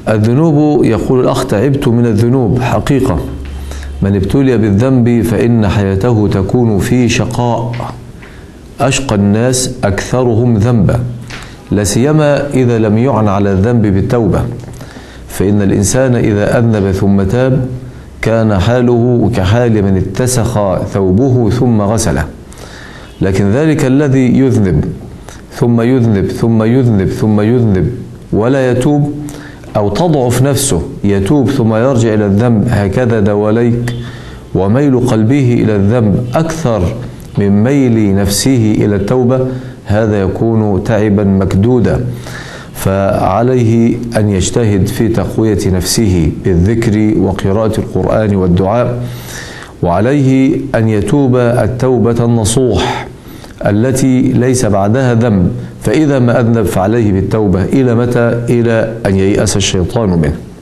الذنوب، يقول الأخ: تعبت من الذنوب حقيقة. من ابتلي بالذنب فإن حياته تكون في شقاء. أشقى الناس أكثرهم ذنبا، لا سيما إذا لم يعن على الذنب بالتوبة، فإن الإنسان إذا أذنب ثم تاب كان حاله كحال من اتسخ ثوبه ثم غسله. لكن ذلك الذي يذنب ثم يذنب ثم يذنب ثم يذنب ولا يتوب، أو تضعف نفسه يتوب ثم يرجع إلى الذنب، هكذا دواليك، وميل قلبه إلى الذنب أكثر من ميل نفسه إلى التوبة، هذا يكون تعبا مكدودا. فعليه أن يجتهد في تقوية نفسه بالذكر وقراءة القرآن والدعاء، وعليه أن يتوب التوبة النصوح التي ليس بعدها ذنب، فإذا ما أذنب فعليه بالتوبة. إلى متى؟ إلى أن ييأس الشيطان منه.